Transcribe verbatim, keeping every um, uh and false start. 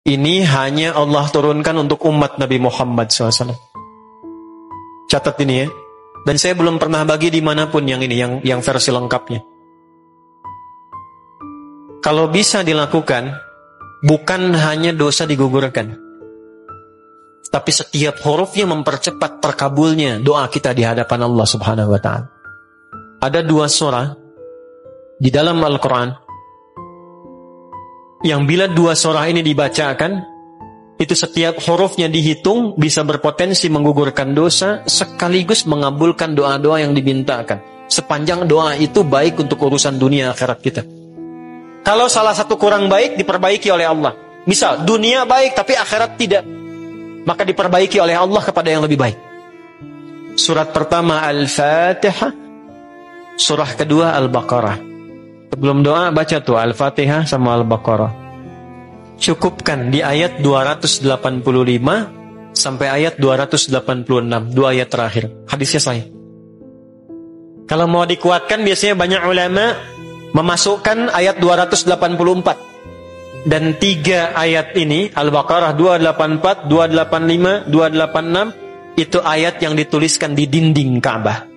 Ini hanya Allah turunkan untuk umat Nabi Muhammad shallallahu alaihi wasallam. Catat ini ya. Dan saya belum pernah bagi dimanapun yang ini, yang yang versi lengkapnya. Kalau bisa dilakukan, bukan hanya dosa digugurkan, tapi setiap hurufnya mempercepat terkabulnya doa kita di hadapan Allah Subhanahu wa Ta'ala. Ada dua surah di dalam Al-Quran yang bila dua surah ini dibacakan, itu setiap hurufnya dihitung bisa berpotensi menggugurkan dosa sekaligus mengabulkan doa-doa yang dimintakan. Sepanjang doa itu baik untuk urusan dunia akhirat kita. Kalau salah satu kurang baik, diperbaiki oleh Allah. Misal, dunia baik tapi akhirat tidak, maka diperbaiki oleh Allah kepada yang lebih baik. Surat pertama Al-Fatihah, surah kedua Al-Baqarah. Sebelum doa baca tuh Al-Fatihah sama Al-Baqarah. Cukupkan di ayat dua ratus delapan puluh lima sampai ayat dua ratus delapan puluh enam, dua ayat terakhir. Hadisnya sahih. Kalau mau dikuatkan, biasanya banyak ulama memasukkan ayat dua ratus delapan puluh empat. Dan tiga ayat ini, Al-Baqarah dua ratus delapan puluh empat, dua ratus delapan puluh lima, dua ratus delapan puluh enam, itu ayat yang dituliskan di dinding Ka'bah.